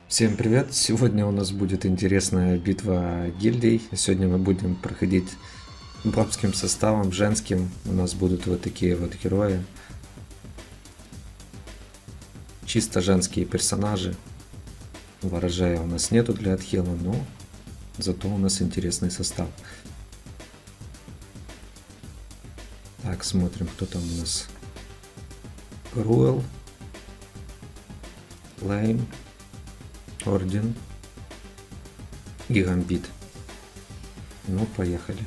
Всем привет! Сегодня у нас будет интересная битва гильдий. Сегодня мы будем проходить бабским составом, женским. У нас будут вот такие вот герои. Чисто женские персонажи. Ворожея у нас нету для отхила, но зато у нас интересный состав. Так, смотрим, кто там у нас. Круэл, Лейн, Орден и Гамбит. Ну, поехали.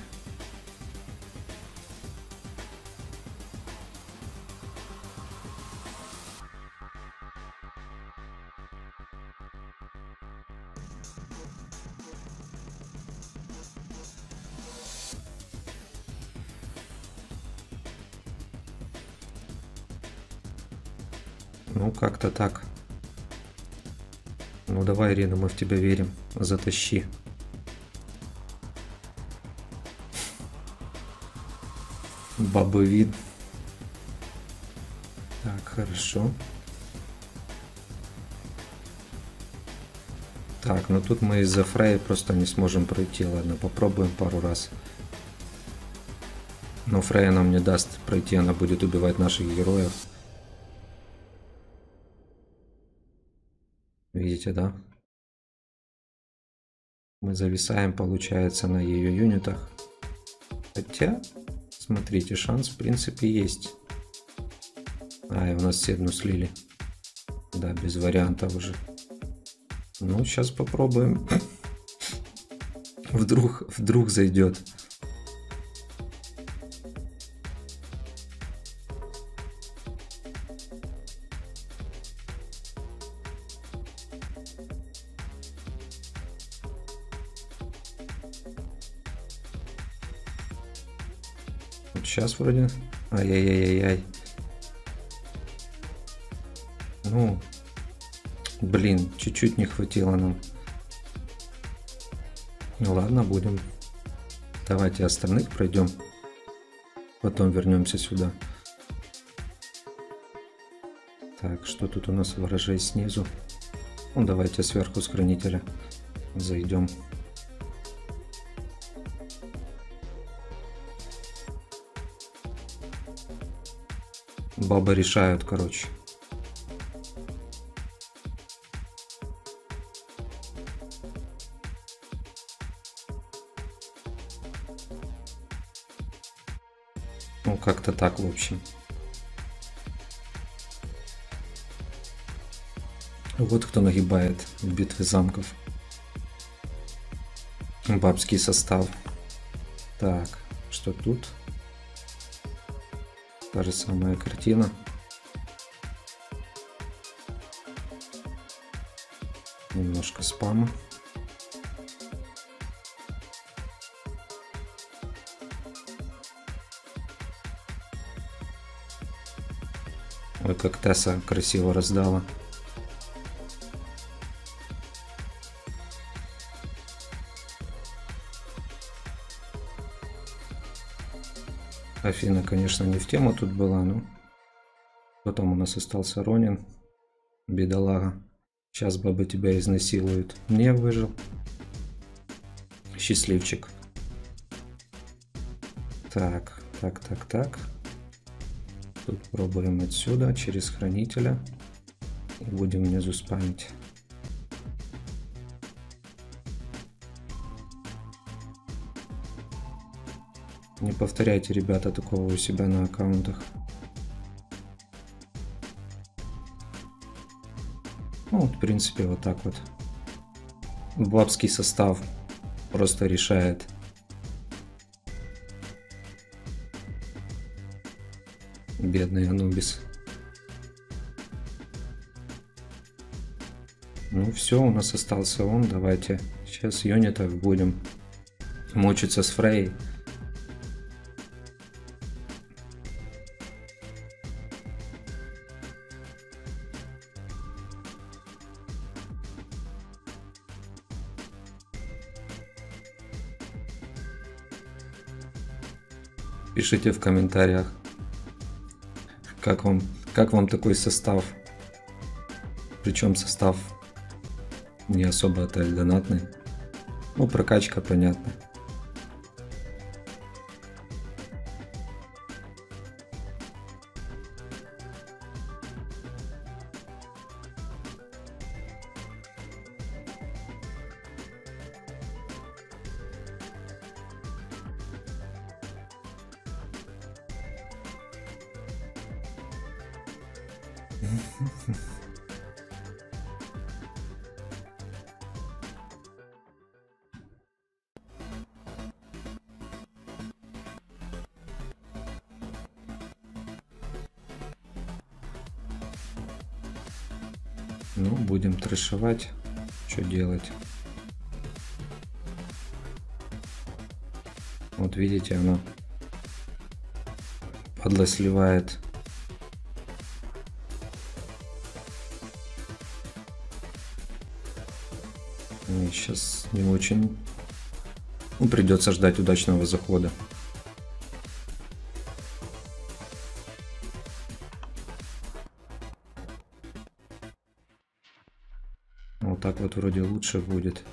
Ну, как-то так. Ну давай, Ирина, мы в тебя верим. Затащи. Бабы вид. Так, хорошо. Так, ну тут мы из-за Фрея просто не сможем пройти. Ладно, попробуем пару раз. Но Фрея нам не даст пройти, она будет убивать наших героев. Видите, да? Мы зависаем, получается, на ее юнитах. Хотя, смотрите, шанс в принципе есть. А, и у нас Седну слили. Да, без вариантов уже. Ну, сейчас попробуем. Вдруг зайдет. Вот сейчас вроде. Ай-яй-яй-яй-яй. Ну, блин, чуть-чуть не хватило нам. Ну ладно, будем. Давайте остальных пройдем. Потом вернемся сюда. Так, что тут у нас ворожей снизу? Ну, давайте сверху с хранителя зайдем. Бабы решают, короче. Ну, как-то так, в общем. Вот кто нагибает в битве замков. Бабский состав. Так, что тут? Та же самая картина. Немножко спама. Ой, как Тесса красиво раздала. Афина, конечно, не в тему тут была, но потом у нас остался Ронин, бедолага. Сейчас бабы тебя изнасилуют. Не выжил. Счастливчик. Так. Тут пробуем отсюда, через хранителя. И будем внизу спамить. Не повторяйте, ребята, такого у себя на аккаунтах. Ну, вот, в принципе, вот так вот. Бабский состав просто решает. Бедный Анубис. Ну все, у нас остался он. Давайте сейчас юнитов будем мучиться с Фрей. Пишите в комментариях, как вам такой состав. Причем состав Не особо отель донатный. Ну, прокачка понятно. Ну, будем трэшевать. Что делать? Вот видите, оно падла сливает. И сейчас не очень. Ну, придется ждать удачного захода. Вот так вот вроде лучше будет.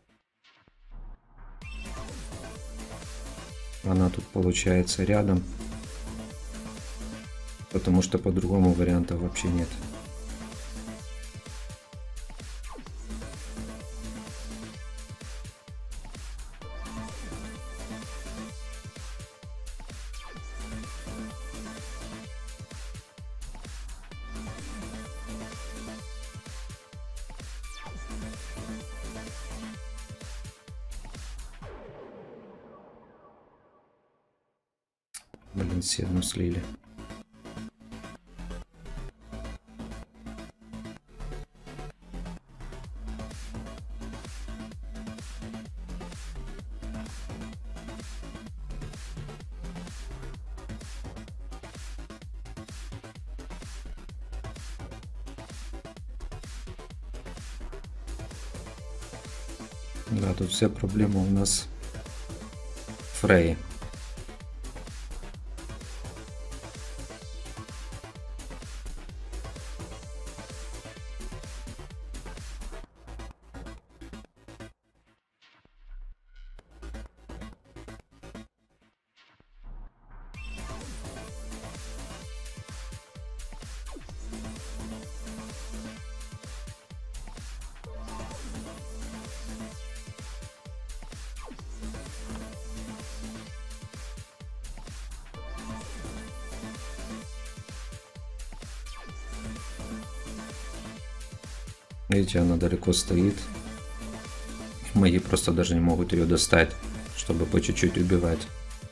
Она тут получается рядом. Потому что по-другому варианта вообще нет. Блин, все одну слили. Да, тут вся проблема у нас Фрей. Видите, она далеко стоит. Мои просто даже не могут ее достать, чтобы по чуть-чуть убивать.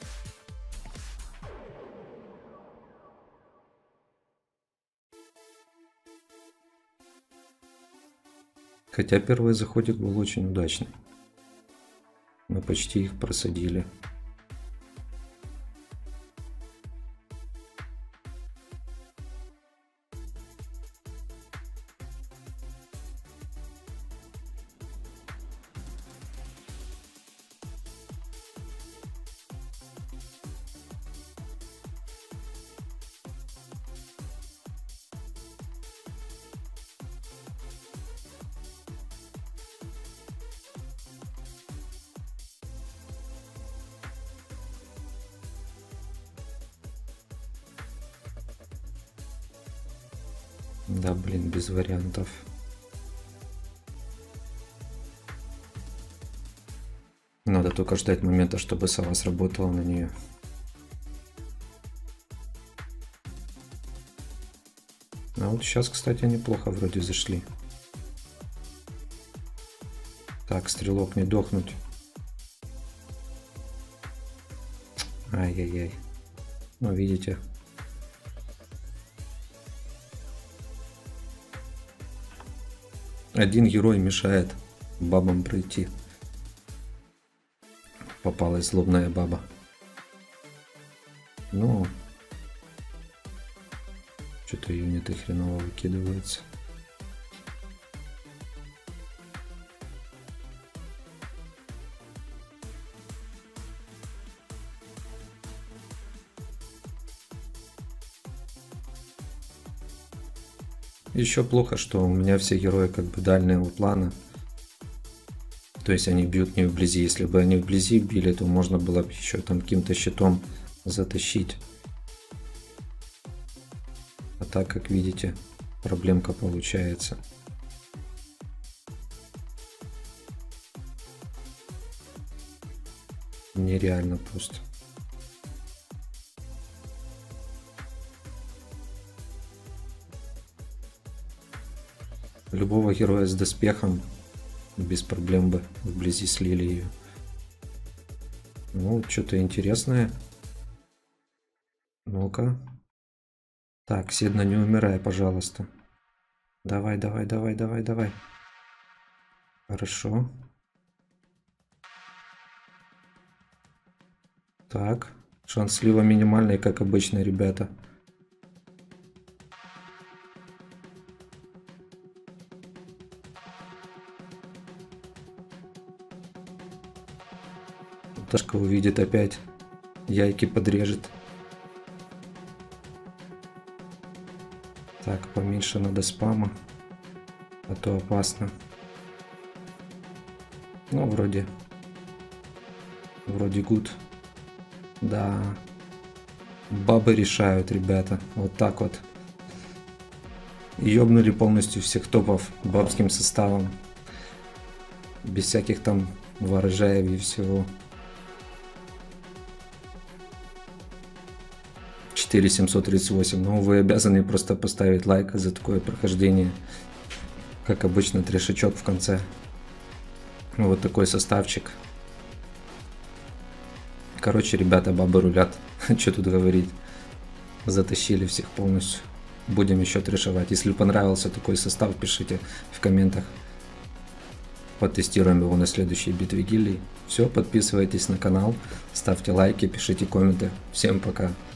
Хотя первый заходик был очень удачный. Мы почти их просадили. Да, блин, без вариантов. Надо только ждать момента, чтобы сова сработала на нее. А вот сейчас, кстати, неплохо вроде зашли. Так, стрелок не дохнуть. Ай-яй-яй. Ну, видите. Один герой мешает бабам пройти. Попалась злобная баба. Ну, что-то юниты хреново выкидываются. Еще плохо, что у меня все герои как бы дальнего плана. То есть они бьют не вблизи. Если бы они вблизи били, то можно было бы еще там каким-то щитом затащить. А так, как видите, проблемка получается. Нереально просто. Любого героя с доспехом без проблем бы вблизи слили ее. Ну, что-то интересное. Ну-ка. Так, Седна, не умирай, пожалуйста. Давай, давай, давай, давай, давай. Хорошо. Так, шанс слива минимальный, как обычно, ребята. Ташка увидит опять, яйки подрежет. Так, поменьше надо спама, а то опасно. Ну, вроде гуд. Да, бабы решают, ребята, вот так вот. Ёбнули полностью всех топов бабским составом. Без всяких там ворожаев и всего. 4738. Ну, вы обязаны просто поставить лайк за такое прохождение. Как обычно, трешачок в конце. Вот такой составчик. Короче, ребята, бабы рулят. Что тут говорить. Затащили всех полностью. Будем еще трешовать. Если понравился такой состав, пишите в комментах. Потестируем его на следующей битве гильдий. Все, подписывайтесь на канал, ставьте лайки, пишите комменты. Всем пока.